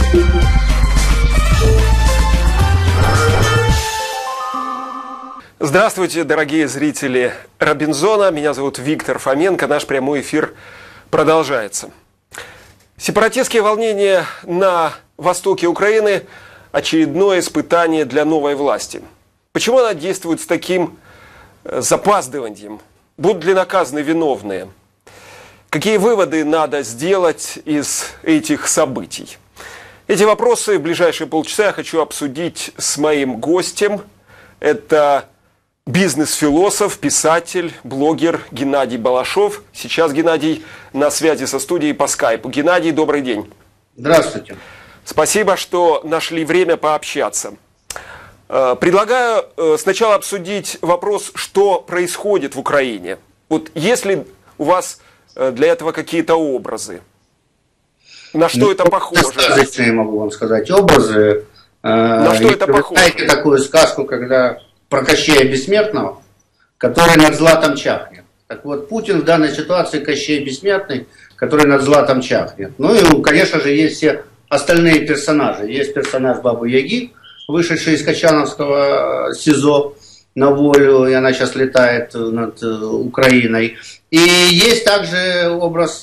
Здравствуйте, дорогие зрители Робинзона. Меня зовут Виктор Фоменко. Наш прямой эфир продолжается. Сепаратистские волнения на востоке Украины – очередное испытание для новой власти. Почему она действует с таким запаздыванием? Будут ли наказаны виновные? Какие выводы надо сделать из этих событий? Эти вопросы в ближайшие полчаса я хочу обсудить с моим гостем. Это бизнес-философ, писатель, блогер Геннадий Балашов. Сейчас Геннадий на связи со студией по скайпу. Геннадий, добрый день. Здравствуйте. Спасибо, что нашли время пообщаться. Предлагаю сначала обсудить вопрос, что происходит в Украине. Вот есть ли у вас для этого какие-то образы? На что это похоже? Достаточно, я могу вам сказать, образы. На что это похоже? Знаете такую сказку, когда про Кощея Бессмертного, который над златом чахнет. Так вот, Путин в данной ситуации Кощей Бессмертный, который над златом чахнет. Ну и, конечно же, есть все остальные персонажи. Есть персонаж Бабы-Яги, вышедший из Качановского СИЗО на волю, и она сейчас летает над Украиной. И есть также образ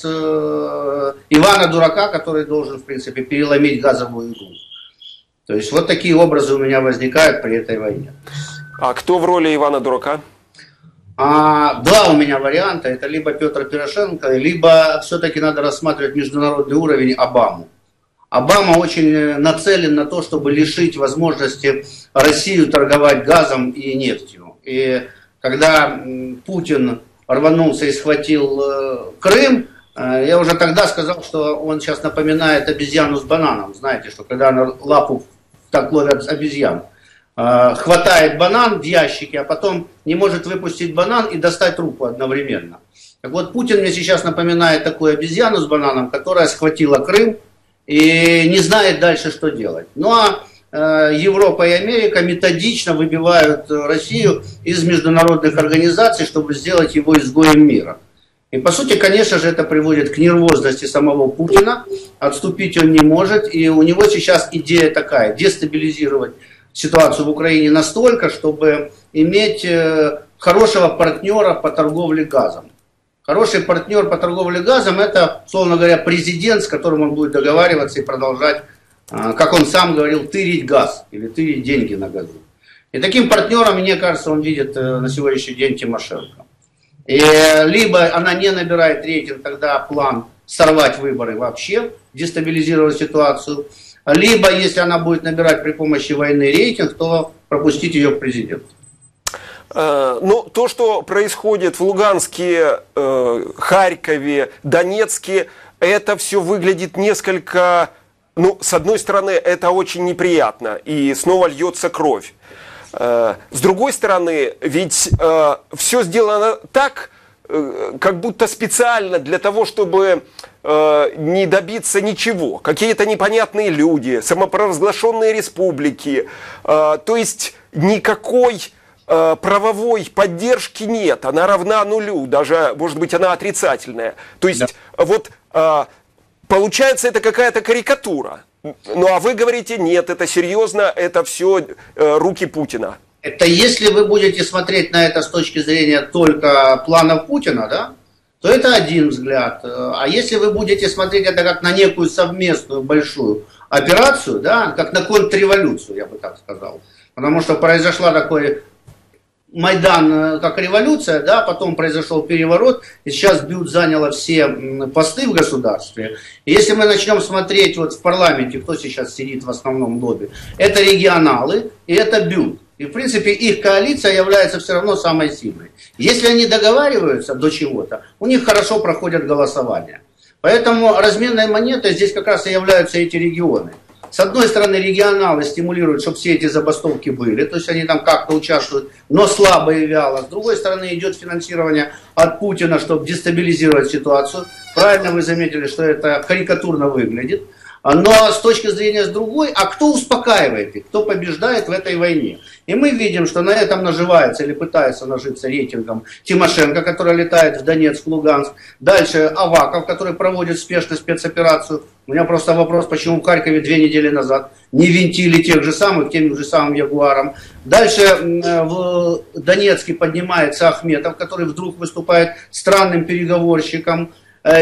Ивана Дурака, который должен, в принципе, переломить газовую иглу. То есть вот такие образы у меня возникают при этой войне. А кто в роли Ивана Дурака? Два у меня варианта. Это либо Петр Порошенко, либо все-таки надо рассматривать международный уровень Обаму. Обама очень нацелен на то, чтобы лишить возможности Россию торговать газом и нефтью. И когда Путин рванулся и схватил Крым, я уже тогда сказал, что он сейчас напоминает обезьяну с бананом. Знаете, что когда на лапу так ловят обезьян. Хватает банан в ящике, а потом не может выпустить банан и достать руку одновременно. Так вот, Путин мне сейчас напоминает такую обезьяну с бананом, которая схватила Крым и не знает дальше, что делать. Ну а Европа и Америка методично выбивают Россию из международных организаций, чтобы сделать его изгоем мира. И по сути, конечно же, это приводит к нервозности самого Путина, отступить он не может, и у него сейчас идея такая, дестабилизировать ситуацию в Украине настолько, чтобы иметь хорошего партнера по торговле газом. Хороший партнер по торговле газом – это, условно говоря, президент, с которым он будет договариваться и продолжать, как он сам говорил, тырить газ или тырить деньги на газу. И таким партнером, мне кажется, он видит на сегодняшний день Тимошенко. И либо она не набирает рейтинг, тогда план сорвать выборы вообще, дестабилизировать ситуацию. Либо, если она будет набирать при помощи войны рейтинг, то пропустить ее к президенту. Ну, то, что происходит в Луганске, Харькове, Донецке, это все выглядит несколько... Ну, с одной стороны, это очень неприятно, и снова льется кровь. С другой стороны, ведь все сделано так, как будто специально для того, чтобы не добиться ничего. Какие-то непонятные люди, самопровозглашенные республики. То есть никакой правовой поддержки нет. Она равна нулю, даже, может быть, она отрицательная. То есть вот получается это какая-то карикатура. Ну а вы говорите, нет, это серьезно, это все руки Путина. Это если вы будете смотреть на это с точки зрения только планов Путина, да, то это один взгляд. А если вы будете смотреть это как на некую совместную большую операцию, да, как на контрреволюцию, я бы так сказал. Потому что произошла такой Майдан как революция, да, потом произошел переворот, и сейчас БЮТ заняла все посты в государстве. И если мы начнем смотреть вот в парламенте, кто сейчас сидит в основном лобби, это регионалы и это БЮТ. И в принципе их коалиция является все равно самой сильной. Если они договариваются до чего-то, у них хорошо проходят голосования. Поэтому разменной монетой здесь как раз и являются эти регионы. С одной стороны, регионалы стимулируют, чтобы все эти забастовки были, то есть они там как-то участвуют, но слабо и вяло. С другой стороны, идет финансирование от Путина, чтобы дестабилизировать ситуацию. Правильно вы заметили, что это карикатурно выглядит. Но с точки зрения с другой, а кто успокаивает их, кто побеждает в этой войне? И мы видим, что на этом наживается или пытается нажиться рейтингом Тимошенко, которая летает в Донецк, Луганск. Дальше Аваков, который проводит спешную спецоперацию. У меня просто вопрос, почему в Харькове 2 недели назад не винтили тех же самых, тем же самым Ягуаром. Дальше в Донецке поднимается Ахметов, который вдруг выступает странным переговорщиком.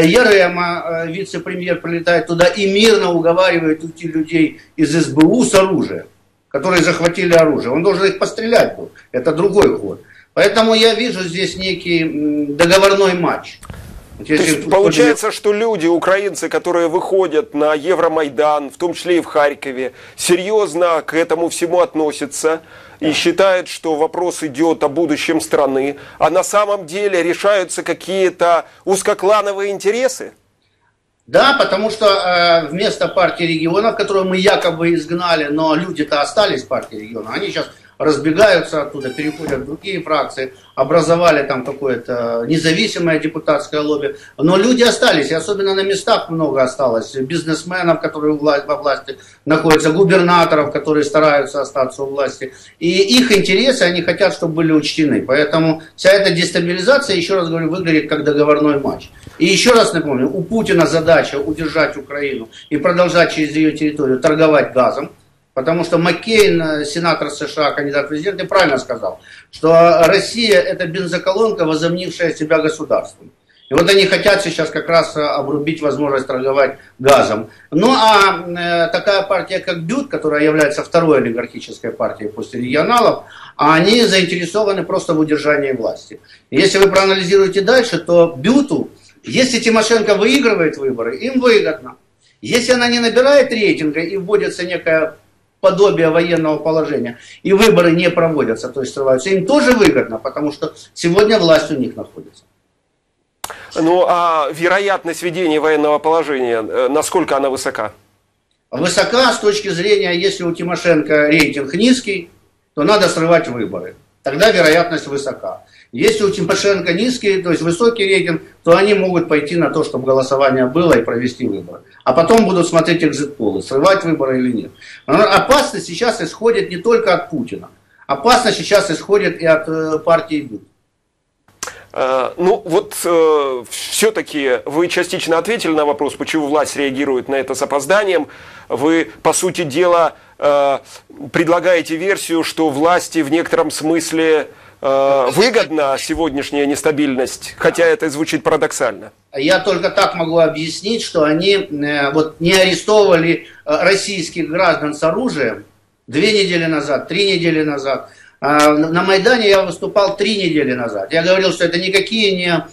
Ярема, вице-премьер, прилетает туда и мирно уговаривает уйти людей из СБУ с оружием, которые захватили оружие. Он должен их пострелять был. Это другой ход. Поэтому я вижу здесь некий договорной матч. То есть получается, что люди, украинцы, которые выходят на Евромайдан, в том числе и в Харькове, серьезно к этому всему относятся и считают, что вопрос идет о будущем страны, а на самом деле решаются какие-то узкоклановые интересы? Да, потому что вместо партии регионов, которую мы якобы изгнали, но люди-то остались в партии регионов, они сейчас разбегаются оттуда, переходят в другие фракции, образовали там какое-то независимое депутатское лобби. Но люди остались, и особенно на местах много осталось. Бизнесменов, которые во власти находятся, губернаторов, которые стараются остаться у власти. И их интересы, они хотят, чтобы были учтены. Поэтому вся эта дестабилизация, еще раз говорю, выглядит как договорной матч. И еще раз напомню, у Путина задача удержать Украину и продолжать через ее территорию торговать газом. Потому что Маккейн, сенатор США, кандидат в президенты, правильно сказал, что Россия это бензоколонка, возомнившая себя государством. И вот они хотят сейчас как раз обрубить возможность торговать газом. Ну а такая партия, как БЮТ, которая является второй олигархической партией после регионалов, они заинтересованы просто в удержании власти. И если вы проанализируете дальше, то БЮТу, если Тимошенко выигрывает выборы, им выгодно. Если она не набирает рейтинга и вводится некая подобие военного положения, и выборы не проводятся, то есть срываются, им тоже выгодно, потому что сегодня власть у них находится. Ну, а вероятность введения военного положения, насколько она высока? Высока с точки зрения, если у Тимошенко рейтинг низкий, то надо срывать выборы. Тогда вероятность высока. Если у Тимошенко низкий, то есть высокий рейтинг, то они могут пойти на то, чтобы голосование было и провести выборы. А потом будут смотреть экзит-полы, срывать выборы или нет. Но опасность сейчас исходит не только от Путина. Опасность сейчас исходит и от партии БЮТ. Ну вот все-таки вы частично ответили на вопрос, почему власть реагирует на это с опозданием. Вы, по сути дела, предлагаете версию, что власти в некотором смысле выгодна сегодняшняя нестабильность, хотя это звучит парадоксально. Я только так могу объяснить, что они вот не арестовывали российских граждан с оружием 2 недели назад, 3 недели назад. На Майдане я выступал 3 недели назад. Я говорил, что это никакие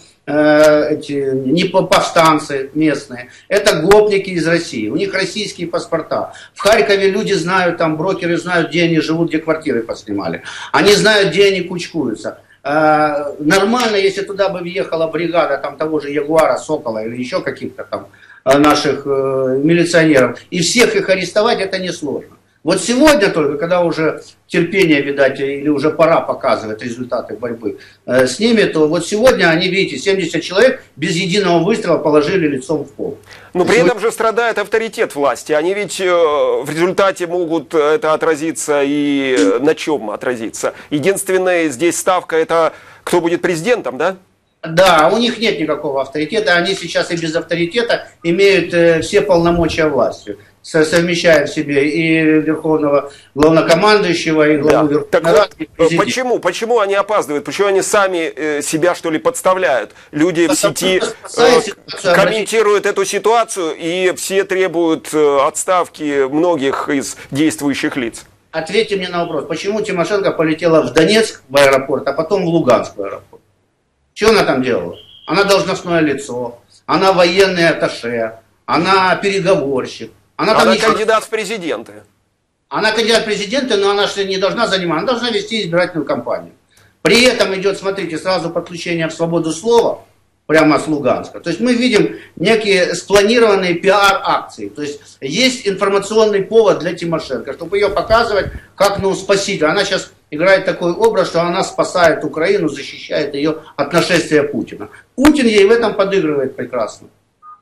не повстанцы местные. Это гопники из России. У них российские паспорта. В Харькове люди знают, там брокеры знают, где они живут, где квартиры поснимали. Они знают, где они кучкуются. Нормально, если туда бы въехала бригада там того же Ягуара, Сокола или еще каких-то там наших милиционеров, и всех их арестовать, это несложно. Вот сегодня только, когда уже терпение, видать, или уже пора показывать результаты борьбы с ними, то вот сегодня они, видите, 70 человек без единого выстрела положили лицом в пол. Но при этом же страдает авторитет власти. Они ведь в результате могут это отразиться и на чем отразиться. Единственная здесь ставка это кто будет президентом, да? Да, у них нет никакого авторитета. Они сейчас и без авторитета имеют все полномочия власти. Совмещая в себе и верховного главнокомандующего, и главу Верховной Рады. Почему они опаздывают? Почему они сами себя, что ли, подставляют? Люди в сети комментируют эту ситуацию, и все требуют отставки многих из действующих лиц. Ответьте мне на вопрос, почему Тимошенко полетела в Донецк в аэропорт, а потом в Луганск в аэропорт? Что она там делала? Она должностное лицо, она военный атташе, она переговорщик. Она кандидат в президенты. Она кандидат в президенты, но она же не должна заниматься, она должна вести избирательную кампанию. При этом идет, смотрите, сразу подключение в свободу слова, прямо с Луганска. То есть мы видим некие спланированные пиар-акции. То есть информационный повод для Тимошенко, чтобы ее показывать как, спаситель. Она сейчас играет такой образ, что она спасает Украину, защищает ее от нашествия Путина. Путин ей в этом подыгрывает прекрасно.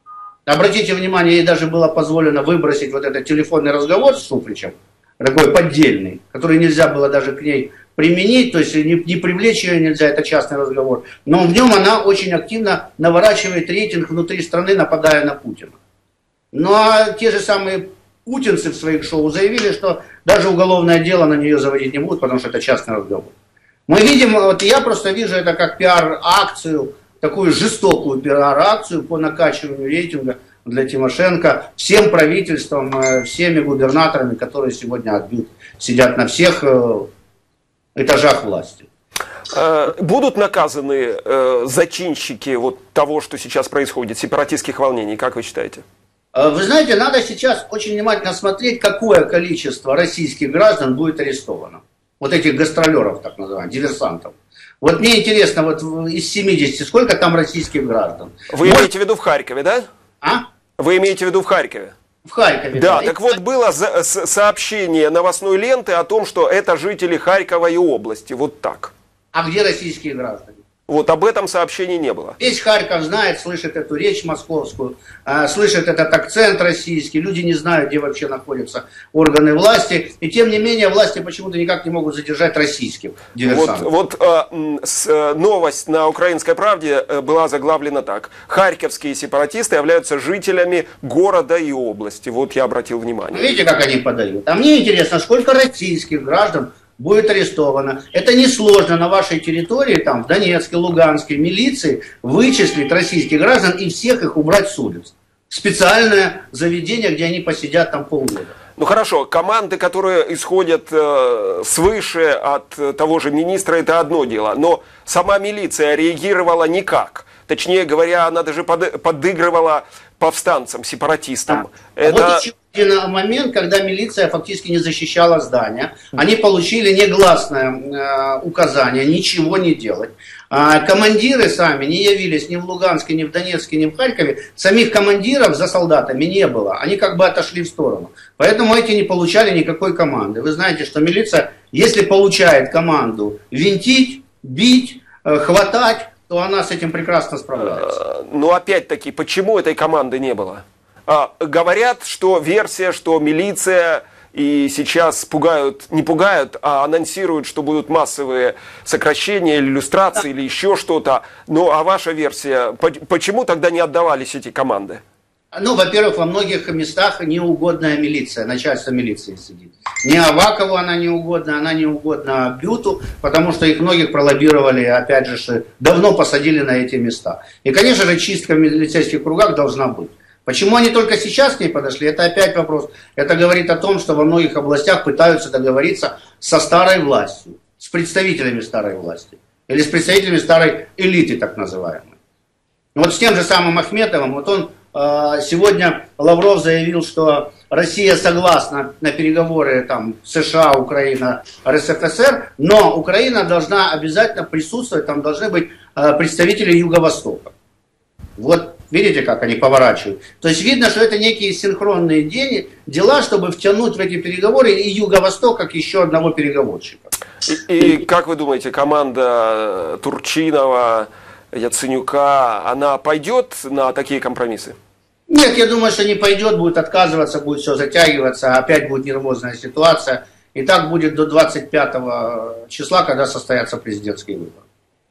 Обратите внимание, ей даже было позволено выбросить вот этот телефонный разговор с Шуфричем, такой поддельный, который нельзя было даже к ней применить, то есть не привлечь ее нельзя, это частный разговор. Но в нем она очень активно наворачивает рейтинг внутри страны, нападая на Путина. Ну а те же самые путинцы в своих шоу заявили, что даже уголовное дело на нее заводить не будут, потому что это частный разговор. Мы видим, вот я просто вижу это как пиар-акцию, такую жестокую пиар-акцию по накачиванию рейтинга для Тимошенко всем правительством, всеми губернаторами, которые сегодня сидят на всех этажах власти. Будут наказаны зачинщики вот того, что сейчас происходит, сепаратистских волнений, как вы считаете? Вы знаете, надо сейчас очень внимательно смотреть, какое количество российских граждан будет арестовано. Вот этих гастролеров, так называемых, диверсантов. Вот мне интересно, вот из 70, сколько там российских граждан? Вы имеете в виду в Харькове, да? А? Вы имеете в виду в Харькове? В Харькове. Да, так вот было сообщение новостной ленты о том, что это жители Харькова и области, вот так. А где российские граждане? Вот об этом сообщений не было. Весь Харьков знает, слышит эту речь московскую, слышит этот акцент российский, люди не знают, где вообще находятся органы власти, и тем не менее власти почему-то никак не могут задержать российских диверсантов. Новость на «Украинской правде» была заглавлена так. Харьковские сепаратисты являются жителями города и области. Вот я обратил внимание. Видите, как они подают? А мне интересно, сколько российских граждан будет арестовано. Это несложно на вашей территории, там, в Донецке, Луганске, милиции, вычислить российских граждан и всех их убрать с улиц. Специальное заведение, где они посидят там полгода. Ну хорошо, команды, которые исходят свыше от того же министра, это одно дело. Но сама милиция реагировала никак. Точнее говоря, она даже подыгрывала повстанцам, сепаратистам. Да. Это... Вот еще один момент, когда милиция фактически не защищала здание. Они получили негласное указание ничего не делать. Командиры сами не явились ни в Луганске, ни в Донецке, ни в Харькове. Самих командиров за солдатами не было. Они как бы отошли в сторону. Поэтому эти не получали никакой команды. Вы знаете, что милиция, если получает команду винтить, бить, хватать, то она с этим прекрасно справляется. Но опять-таки, почему этой команды не было? Говорят, что версия, что милиция и сейчас пугают, не пугают, а анонсируют, что будут массовые сокращения, или иллюстрации, или еще что-то. Ну, а ваша версия, почему тогда не отдавались эти команды? Ну, во-первых, во многих местах неугодная милиция, начальство милиции сидит. Не Авакову она не угодна Бюту, потому что их многих пролоббировали, опять же, давно посадили на эти места. И, конечно же, чистка в милицейских кругах должна быть. Почему они только сейчас к ней подошли, это опять вопрос. Это говорит о том, что во многих областях пытаются договориться со старой властью, с представителями старой власти. Или с представителями старой элиты, так называемой. Вот с тем же самым Ахметовым, вот он сегодня, Лавров заявил, что Россия согласна на переговоры там, США, Украина, РСФСР, но Украина должна обязательно присутствовать, там должны быть представители Юго-Востока. Вот видите, как они поворачивают. То есть видно, что это некие синхронные дела, чтобы втянуть в эти переговоры и Юго-Восток как еще одного переговорщика. И как вы думаете, команда Турчинова, Яценюка, она пойдет на такие компромиссы? Нет, я думаю, что не пойдет, будет отказываться, будет все затягиваться, опять будет нервозная ситуация. И так будет до 25 числа, когда состоятся президентские выборы.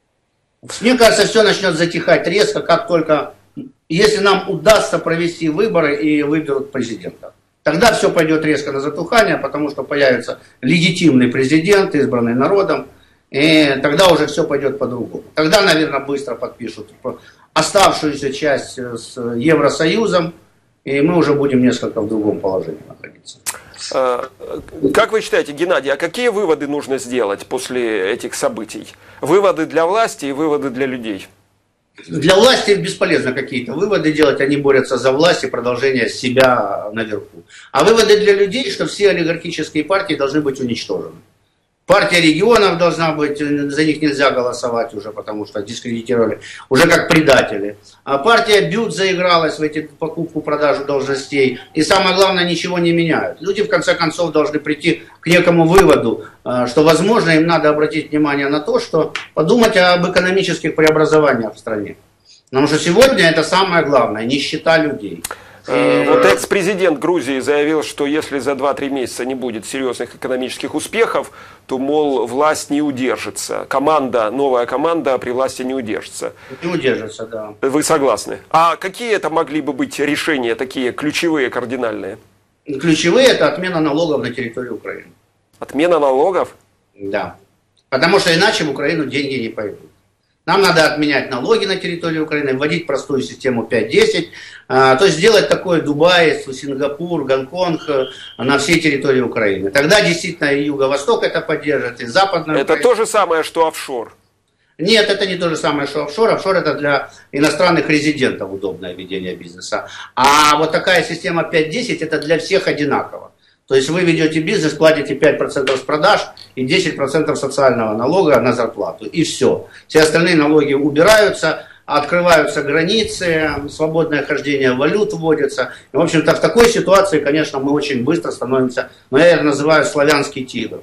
Мне кажется, все начнет затихать резко, как только, если нам удастся провести выборы и выберут президента. Тогда все пойдет резко на затухание, потому что появится легитимный президент, избранный народом. И тогда уже все пойдет по-другому. Тогда, наверное, быстро подпишут оставшуюся часть с Евросоюзом, и мы уже будем несколько в другом положении находиться. Как вы считаете, Геннадий, а какие выводы нужно сделать после этих событий? Выводы для власти и выводы для людей? Для власти бесполезно какие-то выводы делать, они борются за власть и продолжение себя наверху. А выводы для людей, что все олигархические партии должны быть уничтожены. Партия регионов должна быть, за них нельзя голосовать уже, потому что дискредитировали, уже как предатели. А партия Бют заигралась в эти покупку-продажу должностей. И самое главное, ничего не меняют. Люди в конце концов должны прийти к некому выводу, что возможно им надо обратить внимание на то, что подумать об экономических преобразованиях в стране. Потому что сегодня это самое главное, нищета людей. Вот экс-президент Грузии заявил, что если за 2-3 месяца не будет серьезных экономических успехов, то, мол, власть не удержится. Новая команда при власти не удержится. Не удержится, да. Вы согласны? А какие это могли бы быть решения, такие ключевые, кардинальные? Ключевые – это отмена налогов на территории Украины. Отмена налогов? Да. Потому что иначе в Украину деньги не пойдут. Нам надо отменять налоги на территории Украины, вводить простую систему 5-10, то есть сделать такой Дубай, Сингапур, Гонконг на всей территории Украины. Тогда действительно и Юго-Восток это поддержит, и Западная Это Украина. то же самое, что офшор? Нет, это не то же самое, что офшор. Офшор это для иностранных резидентов удобное ведение бизнеса. А вот такая система 5-10 это для всех одинаково. То есть вы ведете бизнес, платите 5% с продаж и 10% социального налога на зарплату. И все. Все остальные налоги убираются, открываются границы, свободное хождение валют вводится. И, в общем-то, в такой ситуации, конечно, мы очень быстро становимся, я это называю славянский тигр.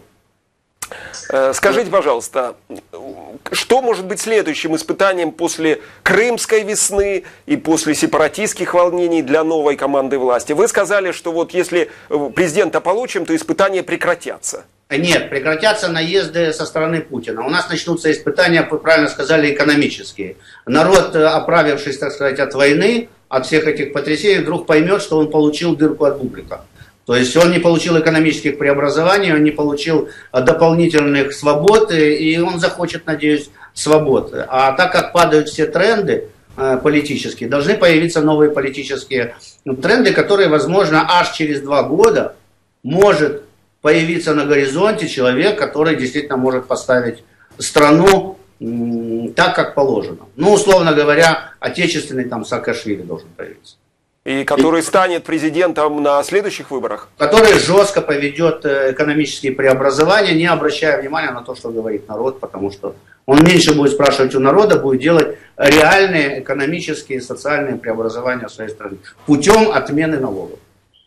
Скажите, пожалуйста, что может быть следующим испытанием после Крымской весны и после сепаратистских волнений для новой команды власти? Вы сказали, что вот если президента получим, то испытания прекратятся. Нет, прекратятся наезды со стороны Путина. У нас начнутся испытания, вы правильно сказали, экономические. Народ, оправившись, так сказать, от войны, от всех этих потрясений, вдруг поймет, что он получил дырку от бублика. То есть он не получил экономических преобразований, он не получил дополнительных свобод, и он захочет, надеюсь, свобод. А так как падают все тренды политические, должны появиться новые политические тренды, которые, возможно, аж через 2 года может появиться на горизонте человек, который действительно может поставить страну так, как положено. Условно говоря, отечественный там Саакашвили должен появиться. И который станет президентом на следующих выборах? Который жестко поведет экономические преобразования, не обращая внимания на то, что говорит народ, потому что он меньше будет спрашивать у народа, будет делать реальные экономические и социальные преобразования в своей стране путем отмены налогов.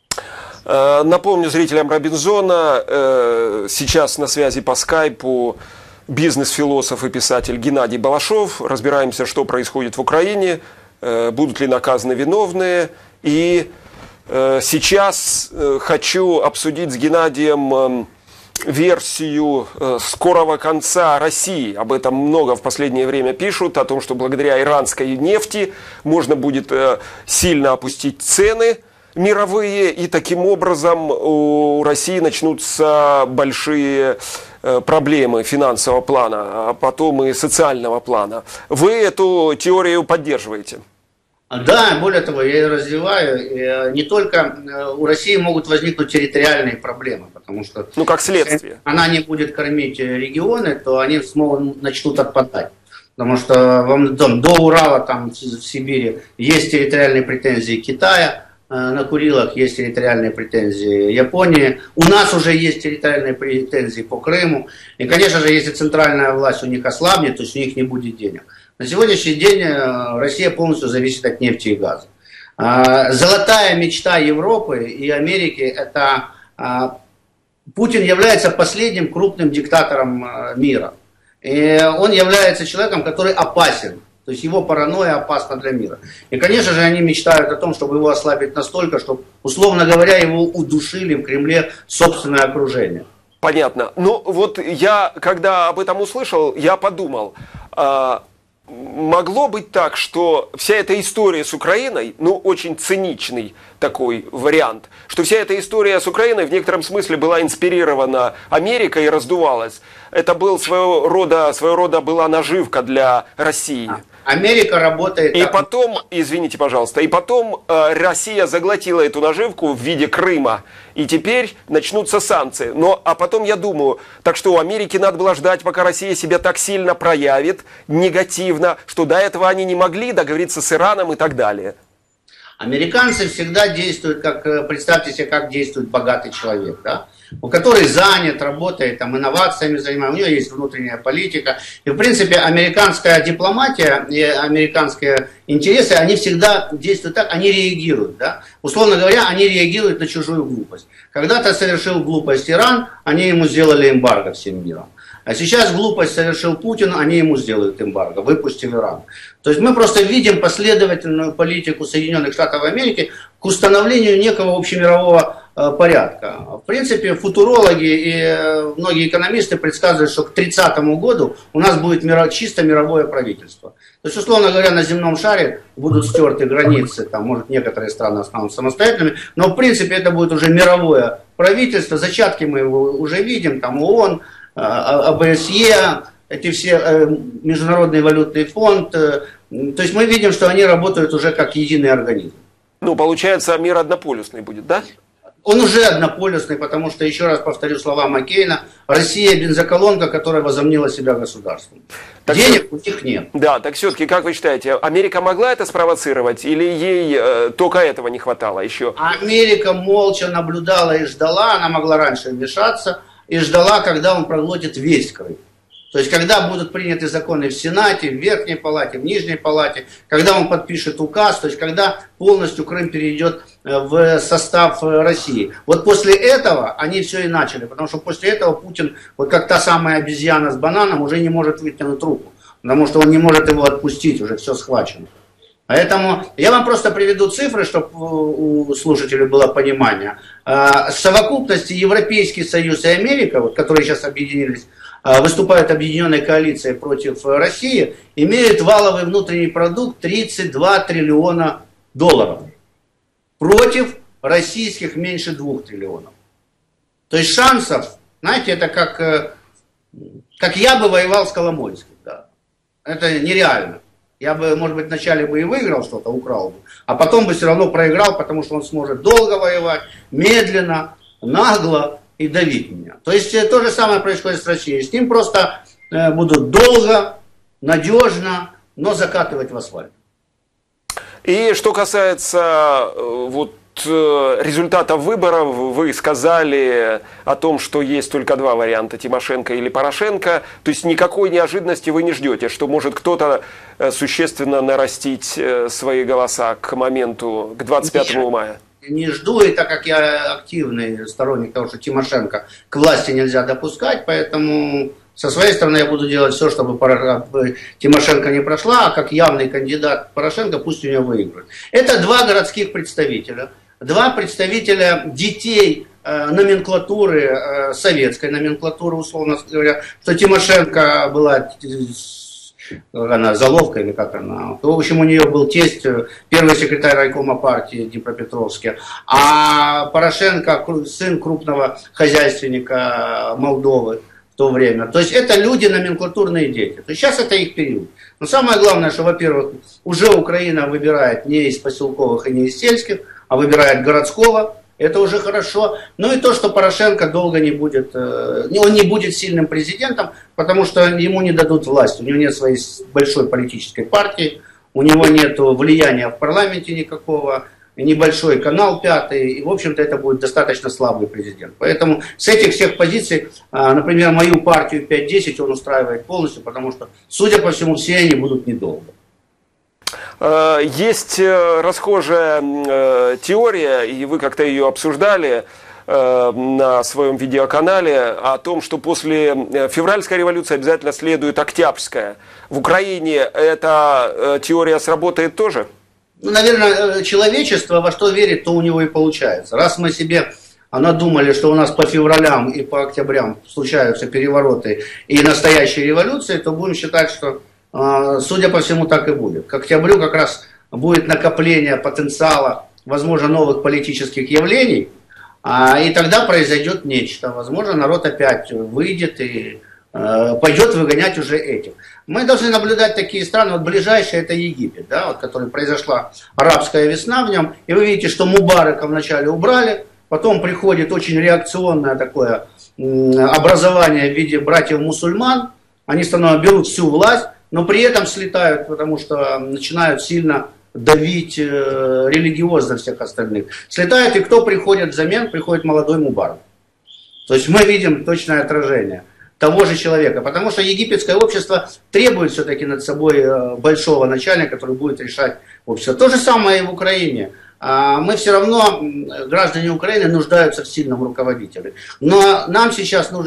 Напомню зрителям Робинзона, сейчас на связи по скайпу бизнес-философ и писатель Геннадий Балашов. Разбираемся, что происходит в Украине, будут ли наказаны виновные. И сейчас хочу обсудить с Геннадием версию скорого конца России. Об этом много в последнее время пишут, о том, что благодаря иранской нефти можно будет сильно опустить цены мировые, и таким образом у России начнутся большие проблемы финансового плана, а потом и социального плана. Вы эту теорию поддерживаете? Да, более того, я ее развиваю. Не только у России могут возникнуть территориальные проблемы, потому что как следствие. Если она не будет кормить регионы, то они начнут отпадать. Потому что до Урала, там в Сибири, есть территориальные претензии Китая, на Курилах есть территориальные претензии Японии, у нас уже есть территориальные претензии по Крыму. И, конечно же, если центральная власть у них ослабнет, то есть у них не будет денег. На сегодняшний день Россия полностью зависит от нефти и газа. Золотая мечта Европы и Америки – это Путин является последним крупным диктатором мира. И он является человеком, который опасен. То есть его паранойя опасна для мира. И, конечно же, они мечтают о том, чтобы его ослабить настолько, чтобы, условно говоря, его удушили в Кремле собственное окружение. Понятно. Вот я, когда об этом услышал, я подумал, могло быть так, что вся эта история с Украиной, очень циничный такой вариант, что вся эта история с Украиной в некотором смысле была инспирирована Америкой и раздувалась. Это был своего рода была наживка для России. Америка работает... И потом, извините, пожалуйста, Россия заглотила эту наживку в виде Крыма, и теперь начнутся санкции. А потом я думаю, так что у Америки надо было ждать, пока Россия себя так сильно проявит, негативно, что до этого они не могли договориться с Ираном и так далее. Американцы всегда действуют, представьте себе, как действует богатый человек, да? Который занят, работает, инновациями занимается, у него есть внутренняя политика. И, в принципе, американская дипломатия и американские интересы, они всегда действуют так, они реагируют. Да? Условно говоря, они реагируют на чужую глупость. Когда-то совершил глупость Иран, они ему сделали эмбарго всем миром. А сейчас глупость совершил Путин, они ему сделают эмбарго, выпустив Иран. То есть мы просто видим последовательную политику Соединенных Штатов Америки к установлению некого общемирового порядка. В принципе, футурологи и многие экономисты предсказывают, что к 30 году у нас будет чисто мировое правительство. То есть, условно говоря, на земном шаре будут стерты границы, там, может, некоторые страны останутся самостоятельными, но в принципе это будет уже мировое правительство, зачатки мы его уже видим, там ООН, ОБСЕ, эти все Международный валютный фонд, то есть мы видим, что они работают уже как единый организм. Ну, получается, мир однополюсный будет, да? Он уже однополюсный, потому что, еще раз повторю слова Маккейна, Россия бензоколонка, которая возомнила себя государством. Так денег у них нет. Да, так все-таки, как вы считаете, Америка могла это спровоцировать или ей только этого не хватало еще? Америка молча наблюдала и ждала, она могла раньше вмешаться, и ждала, когда он проглотит весь Крым. То есть, когда будут приняты законы в Сенате, в Верхней Палате, в Нижней Палате, когда он подпишет указ, то есть, когда полностью Крым перейдет в состав России. Вот после этого они все и начали, потому что после этого Путин, вот как та самая обезьяна с бананом, уже не может вытянуть руку, потому что он не может его отпустить, уже все схвачено. Поэтому я вам просто приведу цифры, чтобы у слушателей было понимание. В совокупности Европейский Союз и Америка, вот, которые сейчас объединились, выступают объединенной коалицией против России, имеют валовый внутренний продукт 32 триллиона долларов. Против российских меньше 2 триллионов. То есть шансов, знаете, это как я бы воевал с Коломойским. Да. Это нереально. Я бы, может быть, вначале бы и выиграл что-то, украл бы, а потом бы все равно проиграл, потому что он сможет долго воевать, медленно, нагло и давить меня. То есть то же самое происходит с Россией. С ним просто будут долго, надежно, но закатывать в асфальт. И что касается вот результатов выборов, вы сказали о том, что есть только два варианта, Тимошенко или Порошенко, то есть никакой неожиданности вы не ждете, что может кто-то существенно нарастить свои голоса к моменту, к 25 мая? Не жду, и так как я активный сторонник того, что Тимошенко к власти нельзя допускать, поэтому со своей стороны я буду делать все, чтобы Тимошенко не прошла, а как явный кандидат Порошенко пусть у нее выиграет. Это два городских представителя, два представителя детей номенклатуры, советской номенклатуры, условно говоря, что Тимошенко была... она Заловка или как она. В общем, у нее был тесть, первый секретарь райкома партии в Днепропетровске, а Порошенко сын крупного хозяйственника Молдовы в то время. То есть это люди номенклатурные дети. То есть сейчас это их период. Но самое главное, что, во-первых, уже Украина выбирает не из поселковых и не из сельских, а выбирает городского. Это уже хорошо. Ну и то, что Порошенко долго не будет, он не будет сильным президентом, потому что ему не дадут власть. У него нет своей большой политической партии, у него нет влияния в парламенте никакого, небольшой канал пятый, и в общем-то это будет достаточно слабый президент. Поэтому с этих всех позиций, например, мою партию 5-10 он устраивает полностью, потому что, судя по всему, все они будут недолго. Есть расхожая теория, и вы как-то ее обсуждали на своем видеоканале, о том, что после февральской революции обязательно следует октябрьская. В Украине эта теория сработает тоже? Ну, наверное, человечество во что верит, то у него и получается. Раз мы себе надумали, что у нас по февралям и по октябрям случаются перевороты и настоящие революции, то будем считать, что судя по всему, так и будет. К октябрю как раз будет накопление потенциала, возможно, новых политических явлений, и тогда произойдет нечто. Возможно, народ опять выйдет и пойдет выгонять уже этих. Мы должны наблюдать такие страны. Вот ближайший это Египет, да, вот, который произошла арабская весна в нем. И вы видите, что Мубарака вначале убрали, потом приходит очень реакционное такое образование в виде братьев-мусульман. Они берут всю власть, но при этом слетают, потому что начинают сильно давить религиозно всех остальных. Слетают, и кто приходит взамен? Приходит молодой Мубарак. То есть мы видим точное отражение того же человека, потому что египетское общество требует все-таки над собой большого начальника, который будет решать общество. То же самое и в Украине. Мы все равно, граждане Украины, нуждаются в сильном руководителе. Но нам сейчас нужен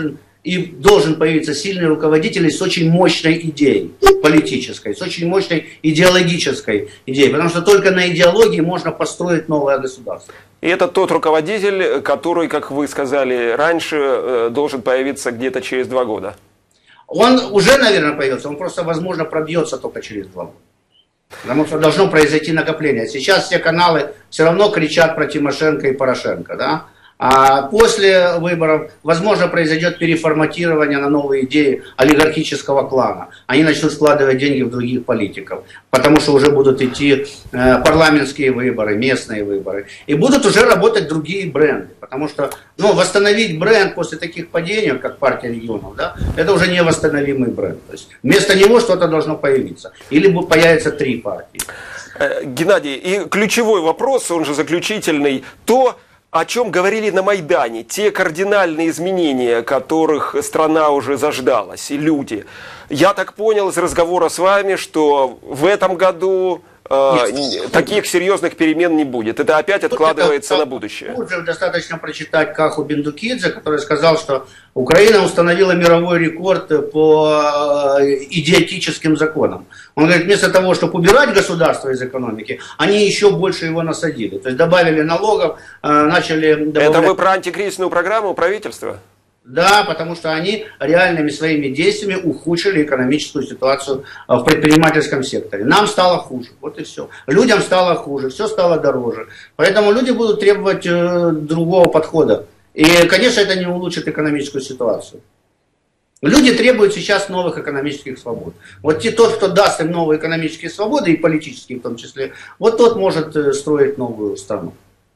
и должен появиться сильный руководитель с очень мощной идеей политической, с очень мощной идеологической идеей, потому что только на идеологии можно построить новое государство. И это тот руководитель, который, как вы сказали раньше, должен появиться где-то через 2 года. Он уже, наверное, появится, он просто, возможно, пробьется только через 2 года. Потому что должно произойти накопление. Сейчас все каналы все равно кричат про Тимошенко и Порошенко, да? А после выборов, возможно, произойдет переформатирование на новые идеи олигархического клана. Они начнут складывать деньги в других политиков, потому что уже будут идти парламентские выборы, местные выборы. И будут уже работать другие бренды. Потому что восстановить бренд после таких падений, как партия регионов, да, это уже не восстановимый бренд. То есть вместо него что-то должно появиться. Или появятся 3 партии. Геннадий, и ключевой вопрос, он же заключительный, то, о чем говорили на Майдане, те кардинальные изменения, которых страна уже заждалась, и люди. Я так понял из разговора с вами, что в этом году таких серьезных перемен не будет. Это опять откладывается на будущее. Уже достаточно прочитать Каху Бендукидзе, который сказал, что Украина установила мировой рекорд по идиотическим законам. Он говорит, вместо того, чтобы убирать государство из экономики, они еще больше его насадили. То есть добавили налогов, начали добавлять... Это вы про антикризисную программу правительства? Да, потому что они реальными своими действиями ухудшили экономическую ситуацию в предпринимательском секторе. Нам стало хуже, вот и все. Людям стало хуже, все стало дороже. Поэтому люди будут требовать другого подхода. И, конечно, это не улучшит экономическую ситуацию. Люди требуют сейчас новых экономических свобод. Вот тот, кто даст им новые экономические свободы, и политические в том числе, вот тот может строить новую страну.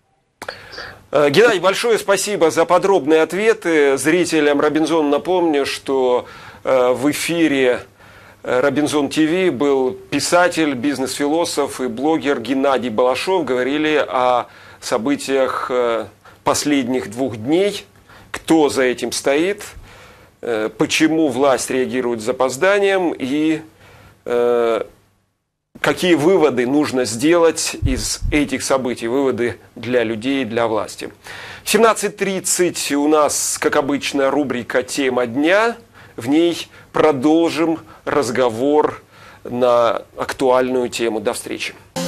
Геннадий, большое спасибо за подробные ответы. Зрителям Робинзона напомню, что в эфире Робинзон ТВ был писатель, бизнес-философ и блогер Геннадий Балашов. Говорили о событиях последних 2 дней, кто за этим стоит, почему власть реагирует с запозданием и какие выводы нужно сделать из этих событий, выводы для людей, для власти. В 17:30 у нас, как обычно, рубрика «Тема дня». В ней продолжим разговор на актуальную тему. До встречи.